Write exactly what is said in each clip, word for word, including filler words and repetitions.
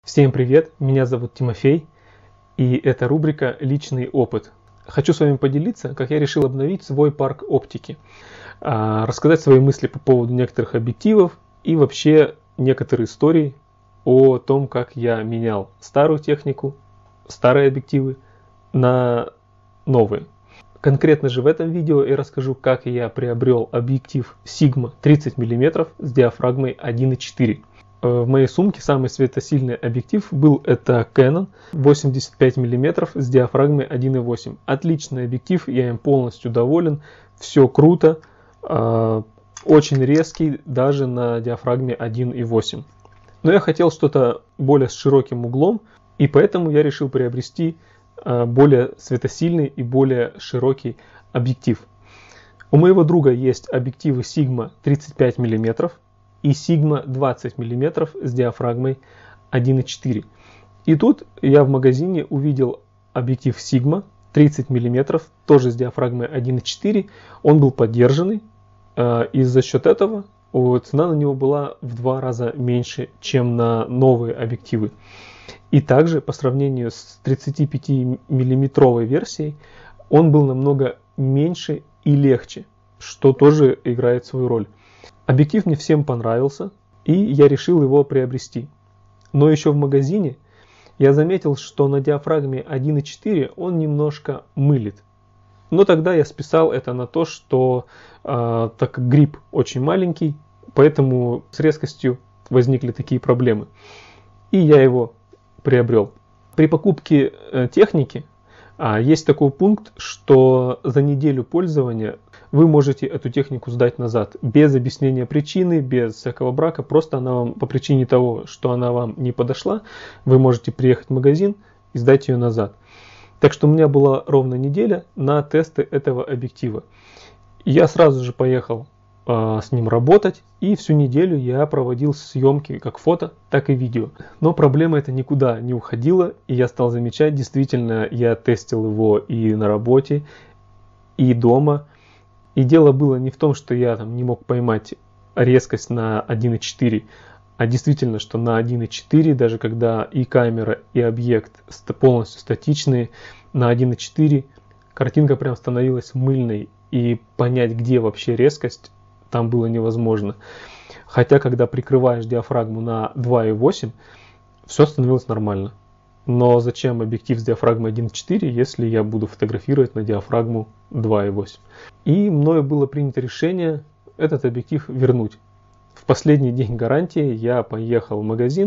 Всем привет, меня зовут Тимофей, и это рубрика «Личный опыт». Хочу с вами поделиться, как я решил обновить свой парк оптики, рассказать свои мысли по поводу некоторых объективов и вообще некоторые истории о том, как я менял старую технику, старые объективы на новые. Конкретно же в этом видео я расскажу, как я приобрел объектив Sigma тридцать миллиметров с диафрагмой один и четыре. В моей сумке самый светосильный объектив был это Canon восемьдесят пять миллиметров с диафрагмой один и восемь. Отличный объектив, я им полностью доволен, все круто, очень резкий даже на диафрагме один и восемь. Но я хотел что-то более с широким углом, и поэтому я решил приобрести более светосильный и более широкий объектив. У моего друга есть объективы Sigma тридцать пять миллиметров и Sigma двадцать миллиметров с диафрагмой один и четыре. И тут я в магазине увидел объектив Sigma тридцать миллиметров, тоже с диафрагмой один и четыре. Он был поддержанный, и за счет этого цена на него была в два раза меньше, чем на новые объективы. И также по сравнению с тридцатипятимиллиметровой версией он был намного меньше и легче, что тоже играет свою роль. Объектив мне всем понравился, и я решил его приобрести. Но еще в магазине я заметил, что на диафрагме один и четыре он немножко мылит. Но тогда я списал это на то, что э, так как грип очень маленький, поэтому с резкостью возникли такие проблемы. И я его приобрел. При покупке э, техники а, есть такой пункт, что за неделю пользования вы можете эту технику сдать назад, без объяснения причины, без всякого брака, просто она вам по причине того, что она вам не подошла, вы можете приехать в магазин и сдать ее назад. Так что у меня была ровно неделя на тесты этого объектива. Я сразу же поехал э, с ним работать, и всю неделю я проводил съемки как фото, так и видео. Но проблема эта никуда не уходила, и я стал замечать, действительно, я тестил его и на работе, и дома. И дело было не в том, что я там не мог поймать резкость на один и четыре, а действительно, что на один и четыре, даже когда и камера, и объект полностью статичные, на один и четыре картинка прям становилась мыльной, и понять, где вообще резкость, там было невозможно. Хотя, когда прикрываешь диафрагму на два и восемь, все становилось нормально. Но зачем объектив с диафрагмой один и четыре, если я буду фотографировать на диафрагму два и восемь? И мною было принято решение этот объектив вернуть. В последний день гарантии я поехал в магазин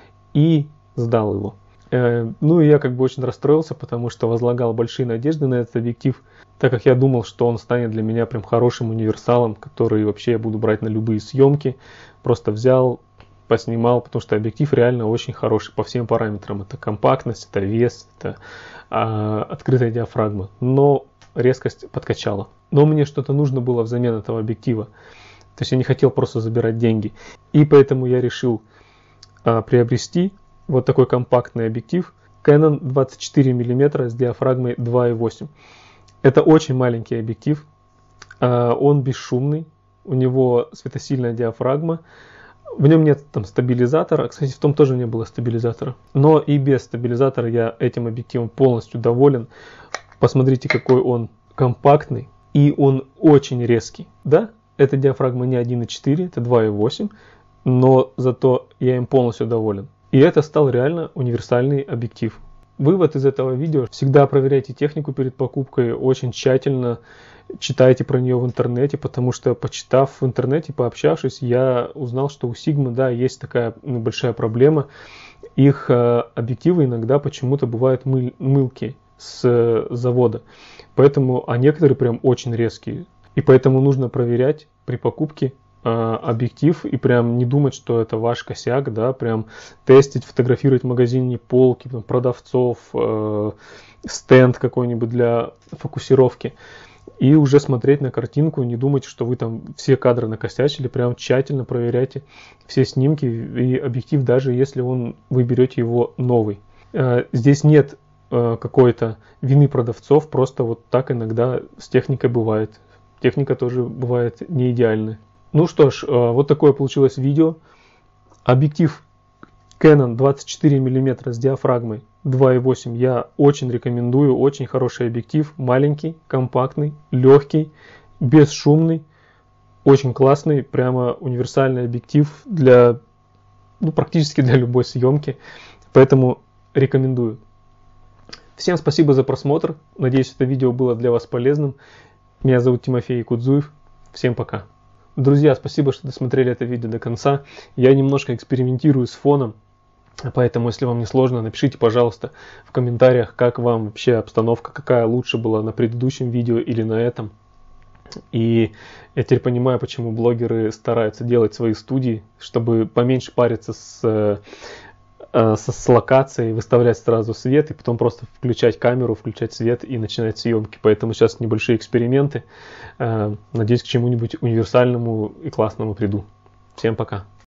и сдал его. Э, ну и я как бы очень расстроился, потому что возлагал большие надежды на этот объектив, так как я думал, что он станет для меня прям хорошим универсалом, который вообще я буду брать на любые съемки. Просто взял, поснимал, потому что объектив реально очень хороший по всем параметрам. Это компактность, это вес, это а, открытая диафрагма. Но резкость подкачала. Но мне что-то нужно было взамен этого объектива. То есть я не хотел просто забирать деньги. И поэтому я решил а, приобрести вот такой компактный объектив Canon двадцать четыре миллиметра с диафрагмой два и восемь. Это очень маленький объектив. А, он бесшумный. У него светосильная диафрагма. В нем нет там стабилизатора. Кстати, в том тоже не было стабилизатора. Но и без стабилизатора я этим объективом полностью доволен. Посмотрите, какой он компактный. И он очень резкий. Да, эта диафрагма не один и четыре, это два и восемь. Но зато я им полностью доволен. И это стал реально универсальный объектив. Вывод из этого видео: всегда проверяйте технику перед покупкой очень тщательно. Читайте про нее в интернете, потому что, почитав в интернете, пообщавшись, я узнал, что у Sigma, да, есть такая большая проблема. Их э, объективы иногда почему-то бывают мыл, мылки с э, завода. Поэтому, а некоторые прям очень резкие. И поэтому нужно проверять при покупке э, объектив и прям не думать, что это ваш косяк, да, прям тестить, фотографировать в магазине полки, там, продавцов, э, стенд какой-нибудь для фокусировки. И уже смотреть на картинку, не думайте, что вы там все кадры накосячили, прям тщательно проверяйте все снимки и объектив, даже если он, вы берете его новый. Здесь нет какой-то вины продавцов, просто вот так иногда с техникой бывает. Техника тоже бывает не идеальной. Ну что ж, вот такое получилось видео. Объектив Canon двадцать четыре миллиметра с диафрагмой два и восемь я очень рекомендую. Очень хороший объектив. Маленький, компактный, легкий, бесшумный. Очень классный, прямо универсальный объектив для, ну, практически для любой съемки. Поэтому рекомендую. Всем спасибо за просмотр. Надеюсь, это видео было для вас полезным. Меня зовут Тимофей Якудзуев. Всем пока. Друзья, спасибо, что досмотрели это видео до конца. Я немножко экспериментирую с фоном. Поэтому, если вам не сложно, напишите, пожалуйста, в комментариях, как вам вообще обстановка, какая лучше была на предыдущем видео или на этом. И я теперь понимаю, почему блогеры стараются делать свои студии, чтобы поменьше париться с, с, с локацией, выставлять сразу свет и потом просто включать камеру, включать свет и начинать съемки. Поэтому сейчас небольшие эксперименты. Надеюсь, к чему-нибудь универсальному и классному приду. Всем пока.